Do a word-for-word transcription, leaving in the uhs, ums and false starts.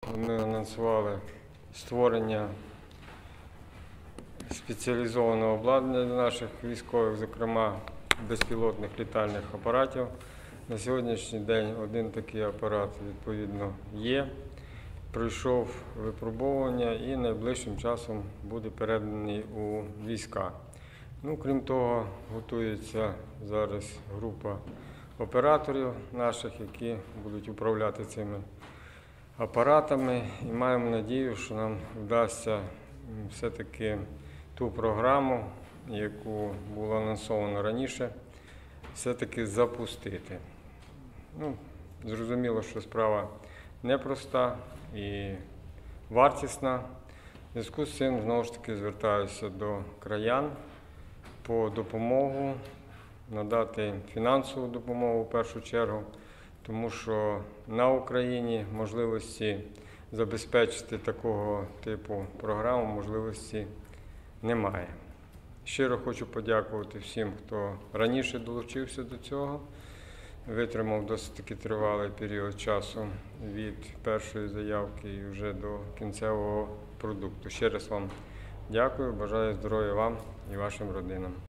ми анонсували створення спеціалізованого обладнання для наших військових, зокрема безпілотних літальних апаратів. На сьогоднішній день один такий апарат, відповідно, є. Пройшов випробовування і найближчим часом буде переданий у війська. Ну, крім того, готується зараз група операторів наших, які будуть управляти цими апаратами. І маємо надію, що нам вдасться все-таки ту програму, яку було анонсовано раніше, все-таки запустити. Ну, зрозуміло, що справа непроста і вартісна. В зв'язку з цим, знову ж таки, звертаюся до краян по допомогу, надати фінансову допомогу в першу чергу, тому що на Україні можливості забезпечити такого типу програму можливості немає. Щиро хочу подякувати всім, хто раніше долучився до цього, витримав досить таки тривалий період часу від першої заявки і вже до кінцевого продукту. Ще раз вам дякую, бажаю здоров'я вам і вашим родинам.